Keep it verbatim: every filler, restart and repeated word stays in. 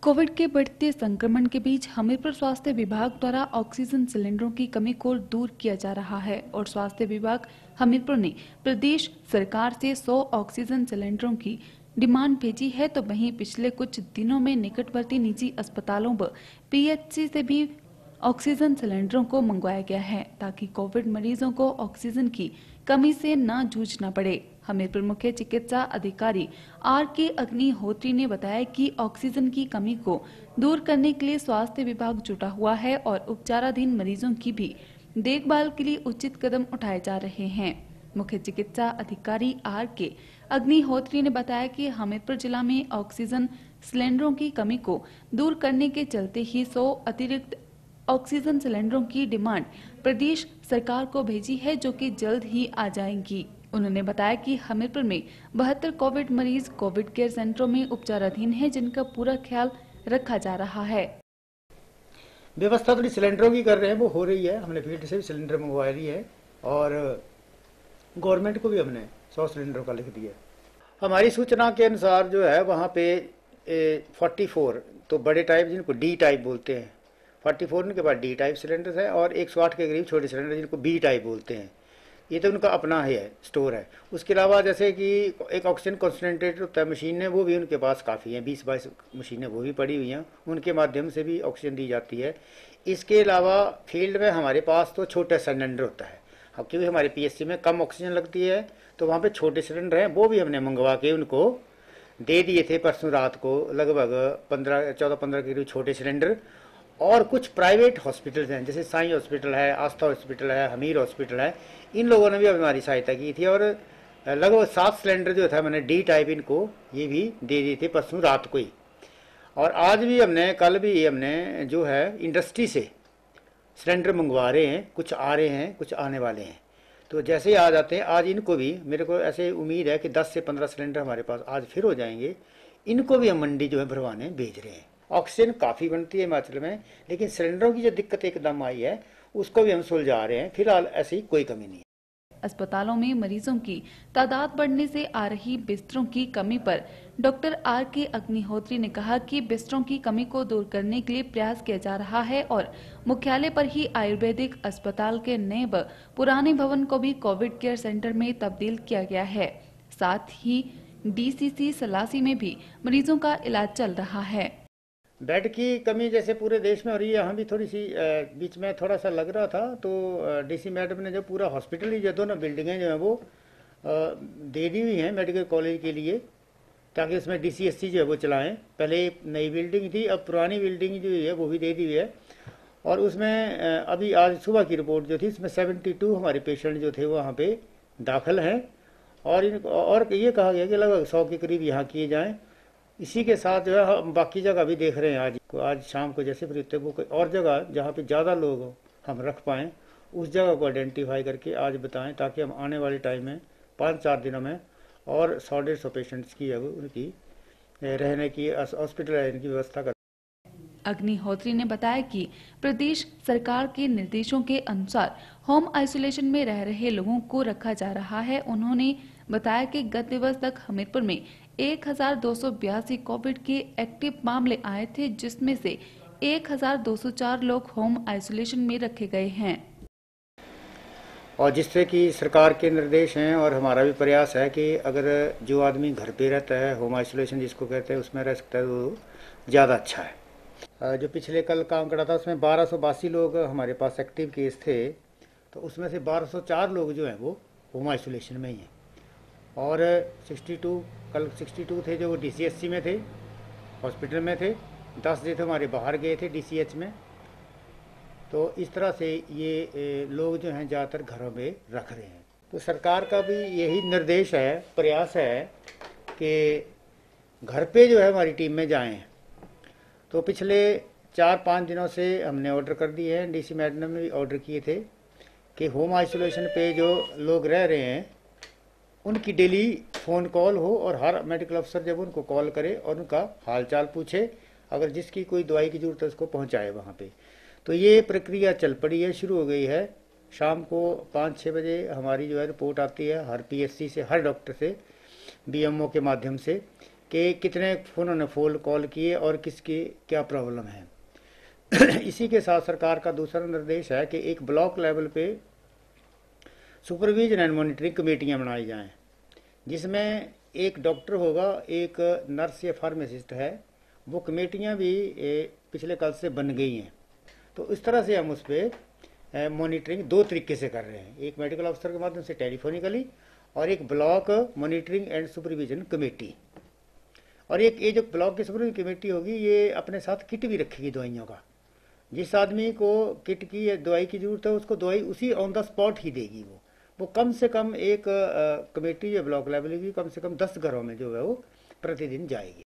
Covid के बढ़ते संक्रमण के बीच हमीरपुर स्वास्थ्य विभाग द्वारा ऑक्सीजन सिलेंडरों की कमी को दूर किया जा रहा है और स्वास्थ्य विभाग हमीरपुर ने प्रदेश सरकार से सौ ऑक्सीजन सिलेंडरों की डिमांड भेजी है। तो वहीं पिछले कुछ दिनों में निकटवर्ती निजी अस्पतालों व पीएचसी से भी ऑक्सीजन सिलेंडरों को मंगवाया गया है ताकि कोविड मरीजों को ऑक्सीजन की कमी से न जूझना पड़े। हमीरपुर मुख्य चिकित्सा अधिकारी आर के अग्निहोत्री ने बताया कि ऑक्सीजन की कमी को दूर करने के लिए स्वास्थ्य विभाग जुटा हुआ है और उपचाराधीन मरीजों की भी देखभाल के लिए उचित कदम उठाए जा रहे हैं। मुख्य चिकित्सा अधिकारी आर के अग्निहोत्री ने बताया कि हमीरपुर जिला में ऑक्सीजन सिलेंडरों की कमी को दूर करने के चलते ही सौ अतिरिक्त ऑक्सीजन सिलेंडरों की डिमांड प्रदेश सरकार को भेजी है, जो कि जल्द ही आ जाएंगी। उन्होंने बताया कि हमीरपुर में बहत्तर कोविड मरीज कोविड केयर सेंटरों में उपचाराधीन हैं, जिनका पूरा ख्याल रखा जा रहा है। व्यवस्था थोड़ी सिलेंडरों की कर रहे हैं, वो हो रही है। हमने फील्ड से भी सिलेंडर मंगवा ली है और गवर्नमेंट को भी हमने सौ सिलेंडरों का लिख दिया। हमारी सूचना के अनुसार जो है वहाँ पे फोर्टी फोर तो बड़े टाइप जिनको डी टाइप बोलते हैं, फोर्टी फोर उनके पास डी टाइप सिलेंडर है और एक सौ आठ के करीब छोटे सिलेंडर जिनको बी टाइप बोलते हैं। ये तो उनका अपना है स्टोर है। उसके अलावा जैसे कि एक ऑक्सीजन कॉन्सनट्रेटर होता है मशीन है, वो भी उनके पास काफ़ी हैं, बीस बाईस मशीनें वो भी पड़ी हुई हैं, उनके माध्यम से भी ऑक्सीजन दी जाती है। इसके अलावा फील्ड में हमारे पास तो छोटा सिलेंडर होता है, अब क्योंकि हमारे पीएचसी में कम ऑक्सीजन लगती है तो वहाँ पर छोटे सिलेंडर हैं, वो भी हमने मंगवा के उनको दे दिए थे परसों रात को, लगभग पंद्रह चौदह पंद्रह के करीब छोटे सिलेंडर। और कुछ प्राइवेट हॉस्पिटल्स हैं जैसे साई हॉस्पिटल है, आस्था हॉस्पिटल है, हमीर हॉस्पिटल है, इन लोगों ने भी हमारी सहायता की थी और लगभग सात सिलेंडर जो था मैंने डी टाइप इनको ये भी दे दिए थे परसों रात को ही। और आज भी हमने कल भी हमने जो है इंडस्ट्री से सिलेंडर मंगवा रहे हैं, कुछ आ रहे हैं कुछ आने वाले हैं। तो जैसे ही आ जाते हैं आज इनको भी, मेरे को ऐसे उम्मीद है कि दस से पंद्रह सिलेंडर हमारे पास आज फिर हो जाएंगे, इनको भी हम मंडी जो है भरवाने भेज रहे हैं। ऑक्सीजन काफ़ी बनती है हिमाचल में, लेकिन सिलेंडरों की जो दिक्कत एकदम आई है उसको भी हम सुलझा रहे हैं। फिलहाल ऐसी कोई कमी नहीं है। अस्पतालों में मरीजों की तादाद बढ़ने से आ रही बिस्तरों की कमी पर डॉक्टर आर के अग्निहोत्री ने कहा कि बिस्तरों की कमी को दूर करने के लिए प्रयास किया जा रहा है और मुख्यालय पर ही आयुर्वेदिक अस्पताल के नए व पुराने भवन को भी कोविड केयर सेंटर में तब्दील किया गया है। साथ ही डीसीसी सलासी में भी मरीजों का इलाज चल रहा है। बेड की कमी जैसे पूरे देश में हो रही है, यहाँ भी थोड़ी सी बीच में थोड़ा सा लग रहा था, तो डीसी मैडम ने जो पूरा हॉस्पिटल ही जो दोनों बिल्डिंगें जो हैं वो दे दी हुई हैं मेडिकल कॉलेज के लिए, ताकि उसमें डीसीएससी जो है वो चलाएं। पहले नई बिल्डिंग थी, अब पुरानी बिल्डिंग जो है वो भी दे दी हुई है। और उसमें अभी आज सुबह की रिपोर्ट जो थी उसमें सेवेंटी टू हमारे पेशेंट जो थे वो वहाँ पर दाखिल हैं और इनको और ये कहा गया कि लगभग सौ के करीब यहाँ किए जाएँ। इसी के साथ जो है हम बाकी जगह भी देख रहे हैं। आज को आज शाम को जैसे फिर वो कोई और जगह जहाँ पे ज़्यादा लोग हम रख पाएँ उस जगह को आइडेंटिफाई करके आज बताएं, ताकि हम आने वाले टाइम में पाँच चार दिनों में और सौ डेढ़ सौ पेशेंट्स की अब उनकी रहने की हॉस्पिटल रहने की व्यवस्था कर। अग्निहोत्री ने बताया कि प्रदेश सरकार के निर्देशों के अनुसार होम आइसोलेशन में रह रहे लोगों को रखा जा रहा है। उन्होंने बताया कि गत दिवस तक हमीरपुर में एक हजार दो सौ बयासी कोविड के एक्टिव मामले आए थे, जिसमें से एक हजार दो सौ चार लोग होम आइसोलेशन में रखे गए हैं। और जिससे कि सरकार के निर्देश हैं और हमारा भी प्रयास है कि अगर जो आदमी घर पे रहता है, होम आइसोलेशन जिसको कहते हैं, उसमें रह सकता है, वो ज़्यादा अच्छा है। जो पिछले कल का आंकड़ा था उसमें बारह सौ बासी लोग हमारे पास एक्टिव केस थे, तो उसमें से बारह सौ चार लोग जो हैं वो होम आइसोलेशन में ही हैं और बासठ कल बासठ थे जो वो डीसीएससी में थे, हॉस्पिटल में थे, दस जो थे हमारे बाहर गए थे डीसीएच में। तो इस तरह से ये लोग जो हैं ज़्यादातर घरों में रख रहे हैं। तो सरकार का भी यही निर्देश है, प्रयास है कि घर पे जो है हमारी टीम में जाएं। तो पिछले चार पाँच दिनों से हमने ऑर्डर कर दिए हैं, डीसी मैडम ने भी ऑर्डर किए थे कि होम आइसोलेशन पे जो लोग रह रहे हैं उनकी डेली फ़ोन कॉल हो और हर मेडिकल अफसर जब उनको कॉल करे और उनका हालचाल पूछे, अगर जिसकी कोई दवाई की ज़रूरत है उसको पहुंचाए वहां पे। तो ये प्रक्रिया चल पड़ी है, शुरू हो गई है। शाम को पाँच छः बजे हमारी जो है रिपोर्ट आती है हर पीएचसी से, हर डॉक्टर से, बीएमओ के माध्यम से कि कितने फ़ोन ने फ़ोन कॉल किए और किसकी क्या प्रॉब्लम है। इसी के साथ सरकार का दूसरा निर्देश है कि एक ब्लॉक लेवल पे सुपरविजन एंड मॉनिटरिंग कमेटियां बनाई जाएं, जिसमें एक डॉक्टर होगा, एक नर्स या फार्मासिस्ट है। वो कमेटियां भी पिछले कल से बन गई हैं। तो इस तरह से हम उस पर मॉनिटरिंग दो तरीके से कर रहे हैं, एक मेडिकल ऑफिसर के माध्यम से टेलीफोनिकली और एक block monitoring and supervision committee. और एक ये जो ब्लॉक की सुपरविजन कमेटी होगी, ये अपने साथ किट भी रखेगी दवाइयों का। जिस आदमी को किट की या दवाई की ज़रूरत है उसको दवाई उसी ऑन द स्पॉट ही देगी। वो वो कम से कम एक कमेटी जो ब्लॉक लेवल की कम से कम दस घरों में जो है वो प्रतिदिन जाएगी।